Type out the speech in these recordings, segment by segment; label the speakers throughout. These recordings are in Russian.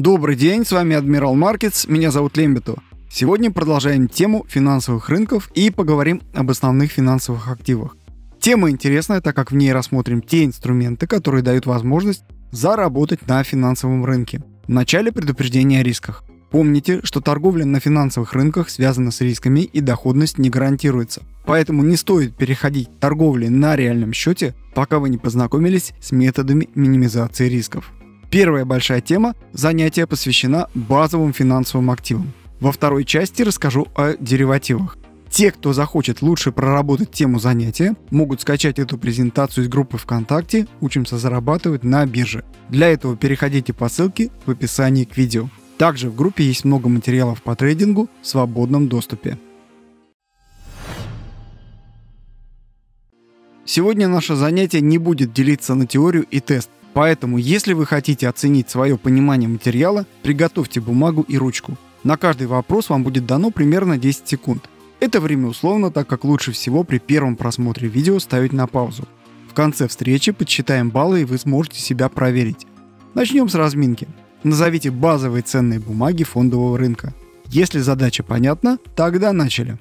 Speaker 1: Добрый день, с вами Admiral Markets, меня зовут Лембито. Сегодня продолжаем тему финансовых рынков и поговорим об основных финансовых активах. Тема интересная, так как в ней рассмотрим те инструменты, которые дают возможность заработать на финансовом рынке. Вначале предупреждение о рисках. Помните, что торговля на финансовых рынках связана с рисками и доходность не гарантируется. Поэтому не стоит переходить к торговле на реальном счете, пока вы не познакомились с методами минимизации рисков. Первая большая тема занятия посвящена базовым финансовым активам. Во второй части расскажу о деривативах. Те, кто захочет лучше проработать тему занятия, могут скачать эту презентацию из группы ВКонтакте «Учимся зарабатывать на бирже». Для этого переходите по ссылке в описании к видео. Также в группе есть много материалов по трейдингу в свободном доступе. Сегодня наше занятие не будет делиться на теорию и тест. Поэтому, если вы хотите оценить свое понимание материала, приготовьте бумагу и ручку. На каждый вопрос вам будет дано примерно 10 секунд. Это время условно, так как лучше всего при первом просмотре видео ставить на паузу. В конце встречи подсчитаем баллы, и вы сможете себя проверить. Начнем с разминки. Назовите базовые ценные бумаги фондового рынка. Если задача понятна, тогда начали.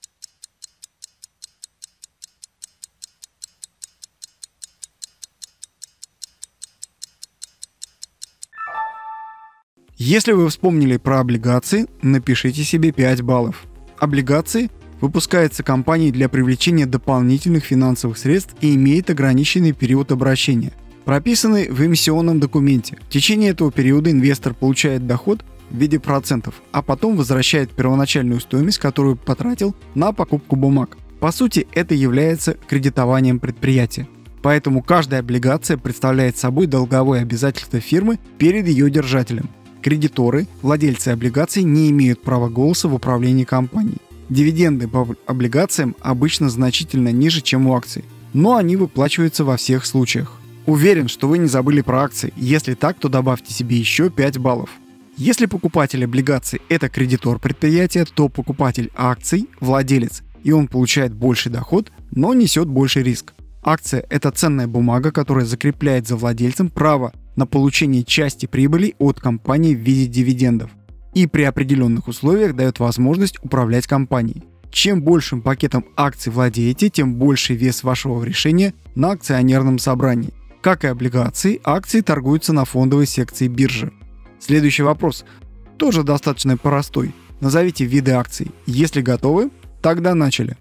Speaker 1: Если вы вспомнили про облигации, напишите себе 5 баллов. Облигации выпускаются компанией для привлечения дополнительных финансовых средств и имеет ограниченный период обращения, прописанный в эмиссионном документе. В течение этого периода инвестор получает доход в виде процентов, а потом возвращает первоначальную стоимость, которую потратил на покупку бумаг. По сути, это является кредитованием предприятия. Поэтому каждая облигация представляет собой долговое обязательство фирмы перед ее держателем. Кредиторы, владельцы облигаций, не имеют права голоса в управлении компанией. Дивиденды по облигациям обычно значительно ниже, чем у акций, но они выплачиваются во всех случаях. Уверен, что вы не забыли про акции. Если так, то добавьте себе еще 5 баллов. Если покупатель облигаций – это кредитор предприятия, то покупатель акций – владелец, и он получает больший доход, но несет больший риск. Акция – это ценная бумага, которая закрепляет за владельцем право на получение части прибыли от компании в виде дивидендов и при определенных условиях дает возможность управлять компанией. Чем большим пакетом акций владеете, тем больше вес вашего решения на акционерном собрании. Как и облигации, акции торгуются на фондовой секции биржи. Следующий вопрос тоже достаточно простой. Назовите виды акций. Если готовы, тогда начали.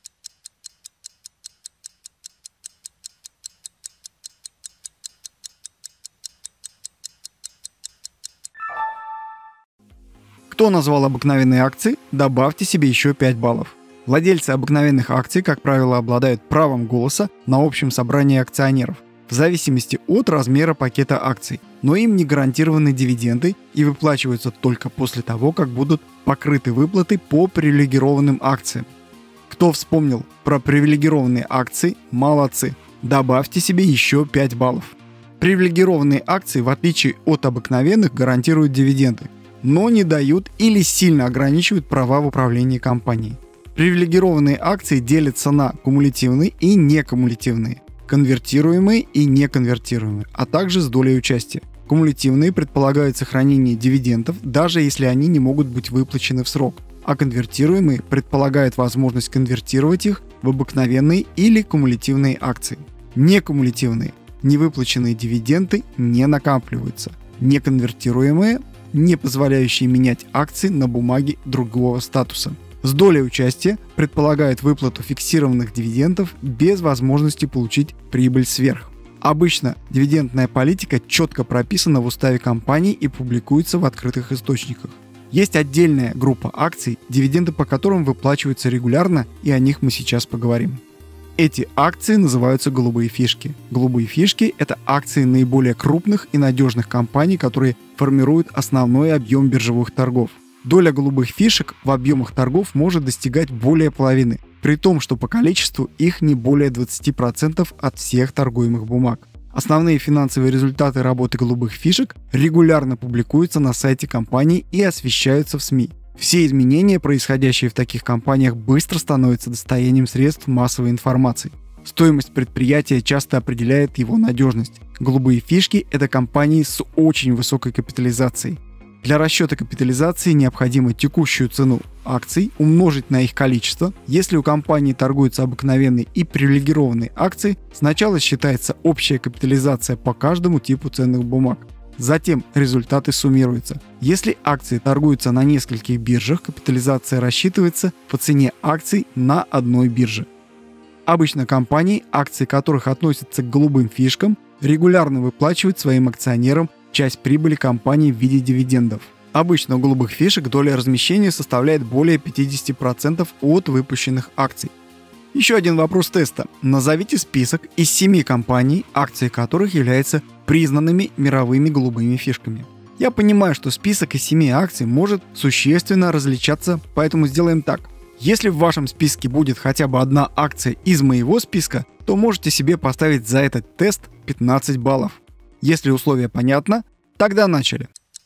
Speaker 1: Кто назвал обыкновенные акции, добавьте себе еще 5 баллов. Владельцы обыкновенных акций, как правило, обладают правом голоса на общем собрании акционеров, в зависимости от размера пакета акций, но им не гарантированы дивиденды и выплачиваются только после того, как будут покрыты выплаты по привилегированным акциям. Кто вспомнил про привилегированные акции, молодцы. Добавьте себе еще 5 баллов. Привилегированные акции, в отличие от обыкновенных, гарантируют дивиденды, но не дают или сильно ограничивают права в управлении компанией. Привилегированные акции делятся на кумулятивные и некумулятивные, конвертируемые и неконвертируемые, а также с долей участия. Кумулятивные предполагают сохранение дивидендов, даже если они не могут быть выплачены в срок, а конвертируемые предполагают возможность конвертировать их в обыкновенные или кумулятивные акции. Некумулятивные невыплаченные дивиденды не накапливаются. Неконвертируемые не позволяющие менять акции на бумаги другого статуса. С долей участия предполагают выплату фиксированных дивидендов без возможности получить прибыль сверх. Обычно дивидендная политика четко прописана в уставе компании и публикуется в открытых источниках. Есть отдельная группа акций, дивиденды по которым выплачиваются регулярно, и о них мы сейчас поговорим. Эти акции называются голубые фишки. Голубые фишки – это акции наиболее крупных и надежных компаний, которые формируют основной объем биржевых торгов. Доля голубых фишек в объемах торгов может достигать более половины, при том, что по количеству их не более 20% от всех торгуемых бумаг. Основные финансовые результаты работы голубых фишек регулярно публикуются на сайте компании и освещаются в СМИ. Все изменения, происходящие в таких компаниях, быстро становятся достоянием средств массовой информации. Стоимость предприятия часто определяет его надежность. Голубые фишки – это компании с очень высокой капитализацией. Для расчета капитализации необходимо текущую цену акций умножить на их количество. Если у компании торгуются обыкновенные и привилегированные акции, сначала считается общая капитализация по каждому типу ценных бумаг. Затем результаты суммируются. Если акции торгуются на нескольких биржах, капитализация рассчитывается по цене акций на одной бирже. Обычно компании, акции которых относятся к голубым фишкам, регулярно выплачивают своим акционерам часть прибыли компании в виде дивидендов. Обычно у голубых фишек доля размещения составляет более 50% от выпущенных акций. Еще один вопрос теста. Назовите список из 7 компаний, акции которых являются признанными мировыми голубыми фишками. Я понимаю, что список из 7 акций может существенно различаться, поэтому сделаем так. Если в вашем списке будет хотя бы одна акция из моего списка, то можете себе поставить за этот тест 15 баллов. Если условие понятно, тогда начали.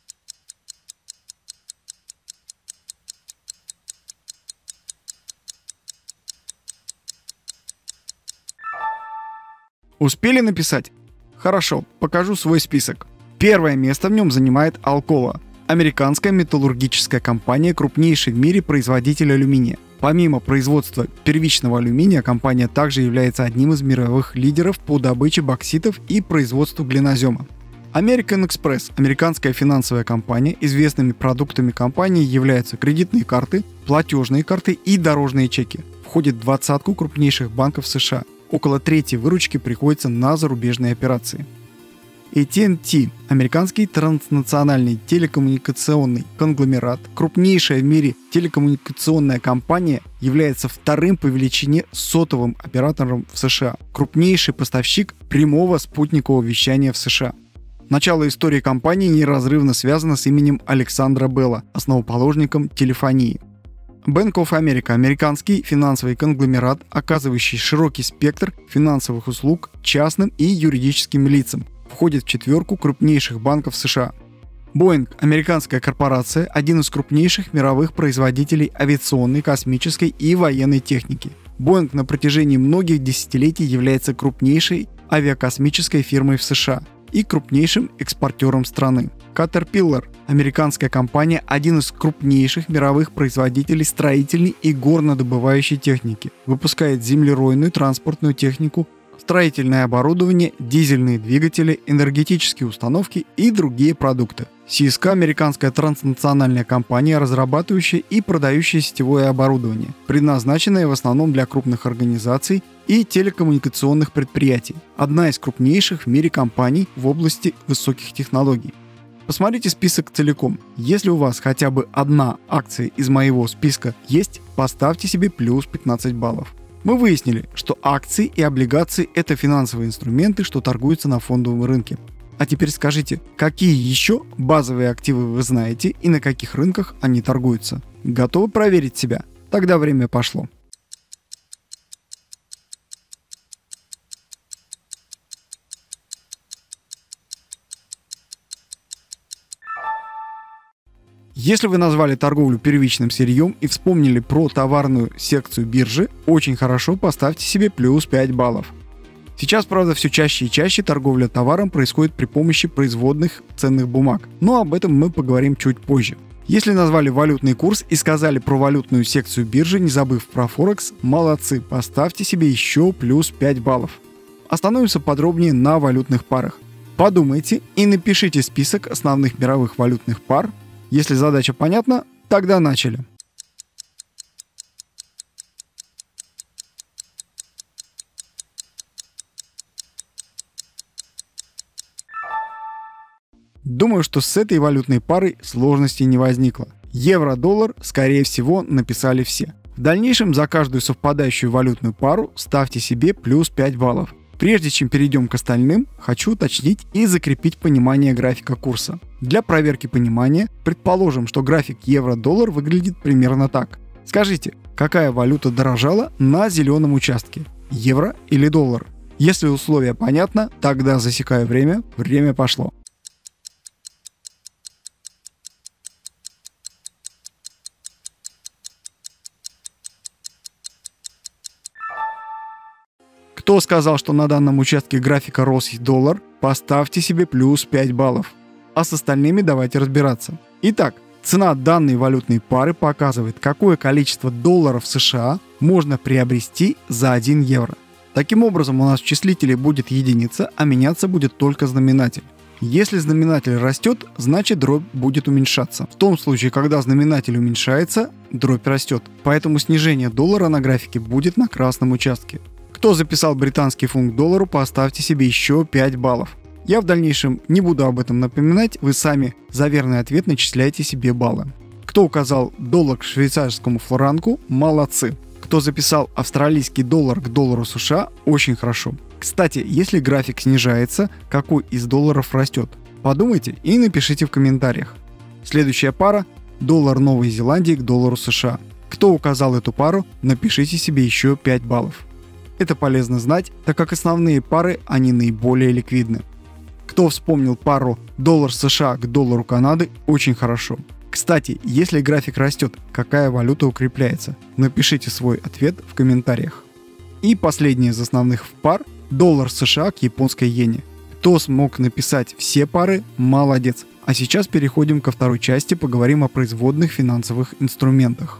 Speaker 1: Успели написать? Хорошо, покажу свой список. Первое место в нем занимает Alcoa, американская металлургическая компания, крупнейший в мире производитель алюминия. Помимо производства первичного алюминия, компания также является одним из мировых лидеров по добыче бокситов и производству глинозема. American Express – американская финансовая компания. Известными продуктами компании являются кредитные карты, платежные карты и дорожные чеки. Входит в двадцатку крупнейших банков США. Около трети выручки приходится на зарубежные операции. AT&T – американский транснациональный телекоммуникационный конгломерат, крупнейшая в мире телекоммуникационная компания, является вторым по величине сотовым оператором в США, крупнейший поставщик прямого спутникового вещания в США. Начало истории компании неразрывно связано с именем Александра Белла, основоположником телефонии. Bank of America – американский финансовый конгломерат, оказывающий широкий спектр финансовых услуг частным и юридическим лицам, входит в четверку крупнейших банков США. Boeing – американская корпорация, один из крупнейших мировых производителей авиационной, космической и военной техники. Boeing на протяжении многих десятилетий является крупнейшей авиакосмической фирмой в США и крупнейшим экспортером страны. Caterpillar – американская компания, один из крупнейших мировых производителей строительной и горнодобывающей техники. Выпускает землеройную транспортную технику, строительное оборудование, дизельные двигатели, энергетические установки и другие продукты. Cisco – американская транснациональная компания, разрабатывающая и продающая сетевое оборудование, предназначенное в основном для крупных организаций и телекоммуникационных предприятий. Одна из крупнейших в мире компаний в области высоких технологий. Посмотрите список целиком. Если у вас хотя бы одна акция из моего списка есть, поставьте себе плюс 15 баллов. Мы выяснили, что акции и облигации – это финансовые инструменты, что торгуются на фондовом рынке. А теперь скажите, какие еще базовые активы вы знаете и на каких рынках они торгуются? Готовы проверить себя? Тогда время пошло. Если вы назвали торговлю первичным сырьем и вспомнили про товарную секцию биржи, очень хорошо, поставьте себе плюс 5 баллов. Сейчас, правда, все чаще и чаще торговля товаром происходит при помощи производных ценных бумаг, но об этом мы поговорим чуть позже. Если назвали валютный курс и сказали про валютную секцию биржи, не забыв про Форекс, молодцы, поставьте себе еще плюс 5 баллов. Остановимся подробнее на валютных парах. Подумайте и напишите список основных мировых валютных пар. Если задача понятна, тогда начали. Думаю, что с этой валютной парой сложностей не возникло. Евро-доллар, скорее всего, написали все. В дальнейшем за каждую совпадающую валютную пару ставьте себе плюс 5 баллов. Прежде чем перейдем к остальным, хочу уточнить и закрепить понимание графика курса. Для проверки понимания предположим, что график евро-доллар выглядит примерно так. Скажите, какая валюта дорожала на зеленом участке? Евро или доллар? Если условие понятно, тогда засекаю время. Время пошло. Кто сказал, что на данном участке графика рос доллар, поставьте себе плюс 5 баллов. А с остальными давайте разбираться. Итак, цена данной валютной пары показывает, какое количество долларов США можно приобрести за 1 евро. Таким образом, у нас в числителе будет единица, а меняться будет только знаменатель. Если знаменатель растет, значит дробь будет уменьшаться. В том случае, когда знаменатель уменьшается, дробь растет. Поэтому снижение доллара на графике будет на красном участке. Кто записал британский фунт к доллару, поставьте себе еще 5 баллов. Я в дальнейшем не буду об этом напоминать, вы сами за верный ответ начисляйте себе баллы. Кто указал доллар к швейцарскому франку, молодцы. Кто записал австралийский доллар к доллару США, очень хорошо. Кстати, если график снижается, какой из долларов растет? Подумайте и напишите в комментариях. Следующая пара – доллар Новой Зеландии к доллару США. Кто указал эту пару, напишите себе еще 5 баллов. Это полезно знать, так как основные пары, они наиболее ликвидны. Кто вспомнил пару доллар США к доллару Канады, очень хорошо. Кстати, если график растет, какая валюта укрепляется? Напишите свой ответ в комментариях. И последний из основных пар – доллар США к японской иене. Кто смог написать все пары, молодец. А сейчас переходим ко второй части, поговорим о производных финансовых инструментах.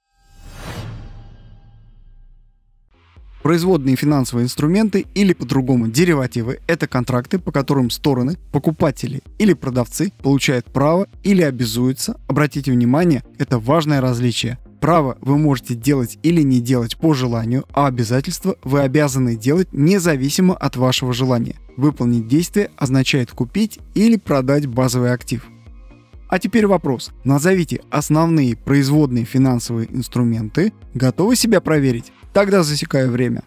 Speaker 1: Производные финансовые инструменты или по-другому деривативы – это контракты, по которым стороны, покупатели или продавцы получают право или обязуются. Обратите внимание, это важное различие. Право вы можете делать или не делать по желанию, а обязательства вы обязаны делать независимо от вашего желания. Выполнить действие означает купить или продать базовый актив. А теперь вопрос. Назовите основные производные финансовые инструменты. Готовы себя проверить? Тогда засекаю время.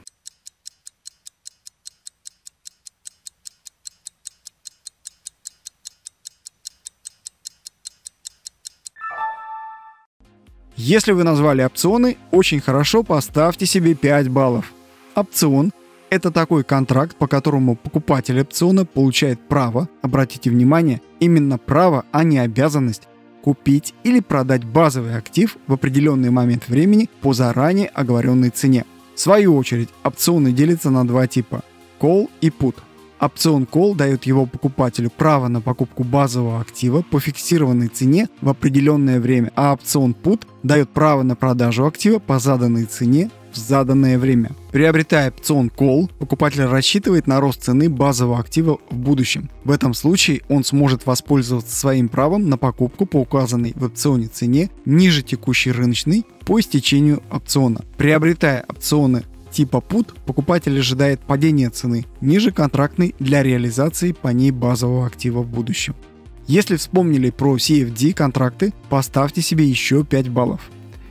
Speaker 1: Если вы назвали опционы, очень хорошо, поставьте себе 5 баллов. Опцион – это такой контракт, по которому покупатель опциона получает право, обратите внимание, именно право, а не обязанность, купить или продать базовый актив в определенный момент времени по заранее оговоренной цене. В свою очередь, опционы делятся на два типа – call и put. Опцион call дает его покупателю право на покупку базового актива по фиксированной цене в определенное время, а опцион put дает право на продажу актива по заданной цене в заданное время. Приобретая опцион call, покупатель рассчитывает на рост цены базового актива в будущем. В этом случае он сможет воспользоваться своим правом на покупку по указанной в опционе цене ниже текущей рыночной по истечению опциона. Приобретая опционы типа put, покупатель ожидает падения цены ниже контрактной для реализации по ней базового актива в будущем. Если вспомнили про CFD контракты, поставьте себе еще 5 баллов.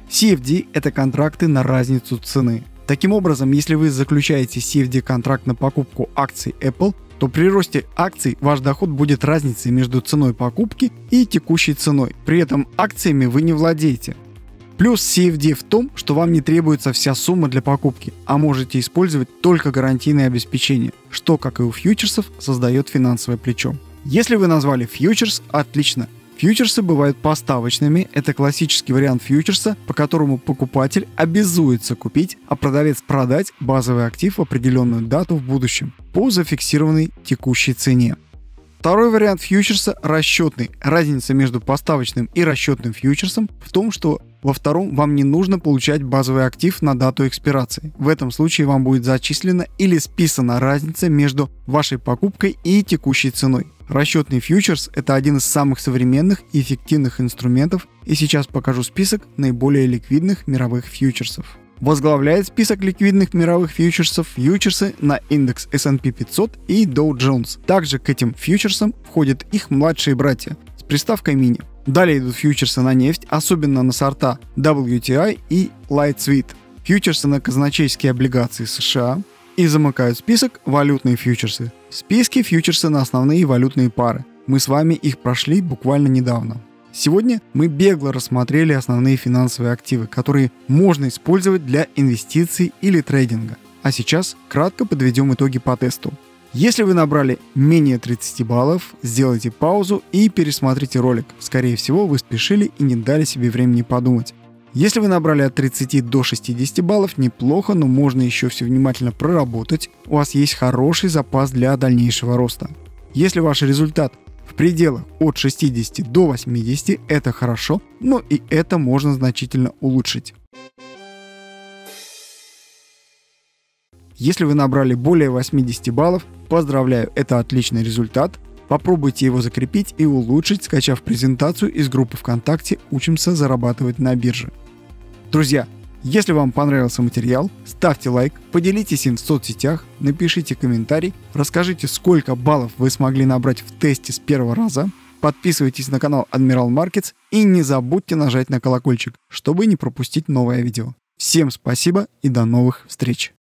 Speaker 1: CFD – это контракты на разницу цены. Таким образом, если вы заключаете CFD контракт на покупку акций Apple, то при росте акций ваш доход будет разницей между ценой покупки и текущей ценой. При этом акциями вы не владеете. Плюс CFD в том, что вам не требуется вся сумма для покупки, а можете использовать только гарантийное обеспечение, что, как и у фьючерсов, создает финансовое плечо. Если вы назвали фьючерс, отлично. Фьючерсы бывают поставочными, это классический вариант фьючерса, по которому покупатель обязуется купить, а продавец продать базовый актив в определенную дату в будущем по зафиксированной текущей цене. Второй вариант фьючерса – расчетный. Разница между поставочным и расчетным фьючерсом в том, что во втором вам не нужно получать базовый актив на дату экспирации. В этом случае вам будет зачислена или списана разница между вашей покупкой и текущей ценой. Расчетный фьючерс – это один из самых современных и эффективных инструментов, и сейчас покажу список наиболее ликвидных мировых фьючерсов. Возглавляет список ликвидных мировых фьючерсов фьючерсы на индекс S&P 500 и Dow Jones. Также к этим фьючерсам входят их младшие братья с приставкой мини. Далее идут фьючерсы на нефть, особенно на сорта WTI и Light Sweet, фьючерсы на казначейские облигации США и замыкают список валютные фьючерсы. В списке фьючерсы на основные валютные пары. Мы с вами их прошли буквально недавно. Сегодня мы бегло рассмотрели основные финансовые активы, которые можно использовать для инвестиций или трейдинга. А сейчас кратко подведем итоги по тесту. Если вы набрали менее 30 баллов, сделайте паузу и пересмотрите ролик. Скорее всего, вы спешили и не дали себе времени подумать. Если вы набрали от 30 до 60 баллов, неплохо, но можно еще все внимательно проработать. У вас есть хороший запас для дальнейшего роста. Если ваш результат в пределах от 60 до 80 это хорошо, но и это можно значительно улучшить. Если вы набрали более 80 баллов, поздравляю, это отличный результат. Попробуйте его закрепить и улучшить, скачав презентацию из группы ВКонтакте «Учимся зарабатывать на бирже». Друзья, если вам понравился материал, ставьте лайк, поделитесь им в соцсетях, напишите комментарий, расскажите, сколько баллов вы смогли набрать в тесте с первого раза, подписывайтесь на канал Admiral Markets и не забудьте нажать на колокольчик, чтобы не пропустить новое видео. Всем спасибо и до новых встреч!